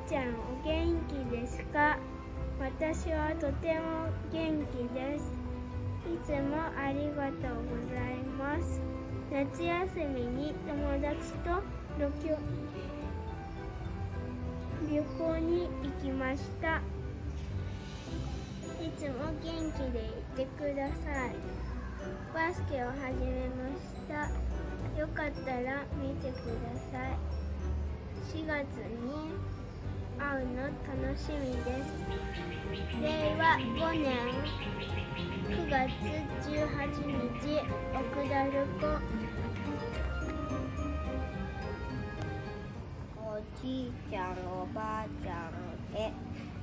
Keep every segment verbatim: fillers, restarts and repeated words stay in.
ちゃんお元気ですか？私はとても元気です。いつもありがとうございます。夏休みに友達と旅行旅行に行きました。いつも元気でいてください。バスケを始めました。よかったら見てください。しがつに会うの楽しみです。れいわごねんくがつじゅうはちにち、奥田旅行。 おじいちゃんおばあちゃんへ、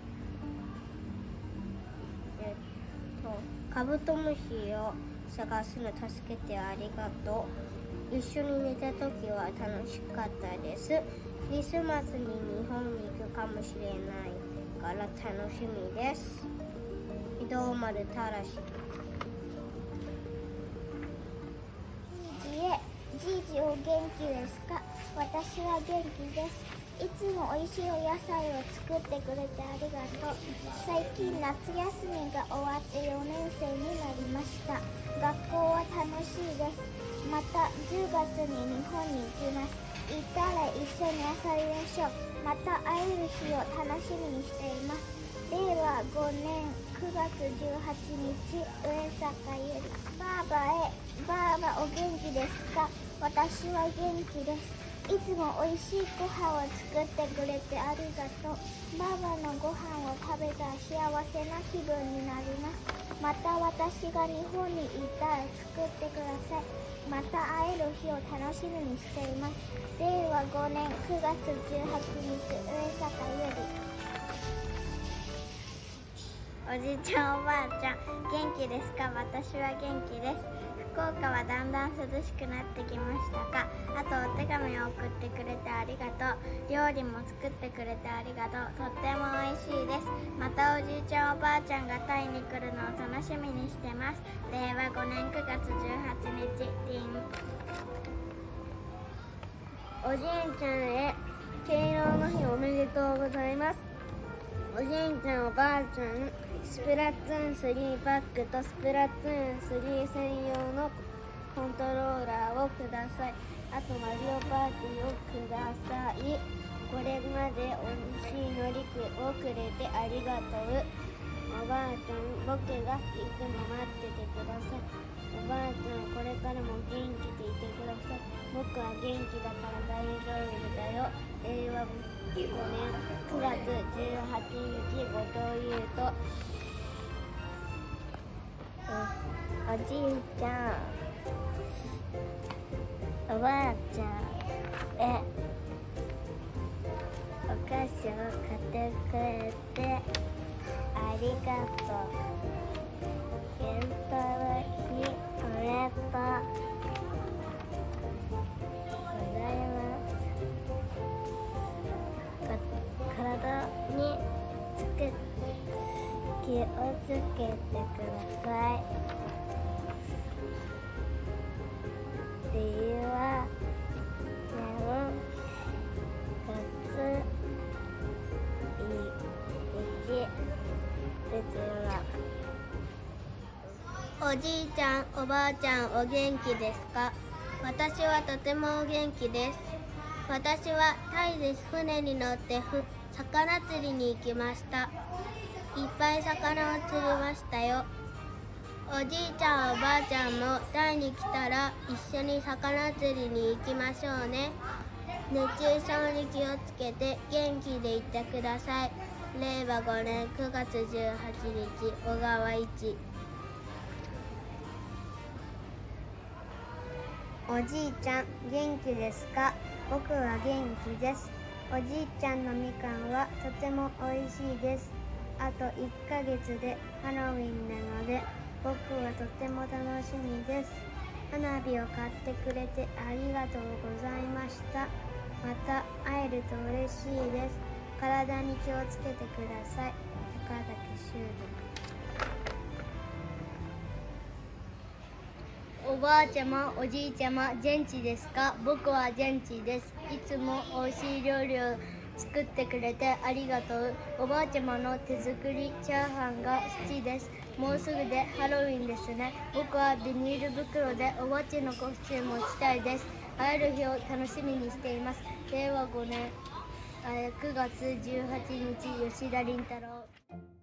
えっとカブトムシを探すの助けてありがとう。一緒に寝た時は楽しかったです。クリスマスに日本に行くかもしれないから楽しみです。移動丸たらし。 いえ、じいじお元気ですか？私は元気です。いつもおいしいお野菜を作ってくれてありがとう。最近夏休みが終わってよねんせいになりました。学校は楽しいです。またじゅうがつに日本に行きます。行ったら一緒に遊びましょう。また会える日を楽しみにしています。れいわごねんくがつじゅうはちにち、上坂ゆり。ばあばへ、ばあばお元気ですか？私は元気です。いつもおいしいご飯を作ってくれてありがとう。ばあばのご飯を食べたら幸せな気分になります。また私が日本に行ったら作ってください。また会える日を楽しみにしています。れいわごねんくがつじゅうはちにち、上坂ゆり。 おじいちゃんおばあちゃん元気ですか？私は元気です。福岡はだんだん涼しくなってきましたか？あとお手紙を送ってくれてありがとう。料理も作ってくれてありがとう。とっても美味しいです。またおじいちゃんおばあちゃんがタイに来るのを楽しみにしてます。れいわごねんくがつじゅうはちにち、りん。 おじいちゃんへ敬老の日おめでとうございます。おじいちゃんおばあちゃん、スプラトゥーンスリーパックとスプラトゥーンスリー専用のコントローラーをください。あとマリオパーティーをください。これまでおいしいのりをくれてありがとう。おばあちゃん、僕がいつも待っててください。おばあちゃん、これからも元気でいてください。僕は元気だから大丈夫だよ。れいわごねんくがつじゅうはちにち、後藤優斗。 おじいちゃんおばあちゃんへお菓子を買ってくれてありがとう。健太の日おめでとうございます。体につけ気をつけてください。理由はねんがついち別はおじいちゃんおばあちゃんお元気ですか？私はとてもお元気です。私はタイで船に乗ってふ魚釣りに行きました。いっぱい魚を釣りましたよ。おじいちゃんおばあちゃんもタイに来たら一緒に魚釣りに行きましょうね。熱中症に気をつけて元気でいてください。れいわごねんくがつじゅうはちにち、小川一。おじいちゃん元気ですか？僕は元気です。おじいちゃんのみかんはとてもおいしいです。あといっかげつでハロウィンなので僕はとても楽しみです。花火を買ってくれてありがとうございました。また会えると嬉しいです。体に気をつけてください。高崎修理。おばあちゃま、おじいちゃま、元気ですか？僕は元気です。いつもおいしい料理を作ってくれてありがとう。おばあちゃまの手作りチャーハンが好きです。もうすぐでハロウィンですね。僕はビニール袋でおばあちゃんのコスチュームを着たいです。会える日を楽しみにしています。れいわごねんくがつじゅうはちにち、吉田麟太郎。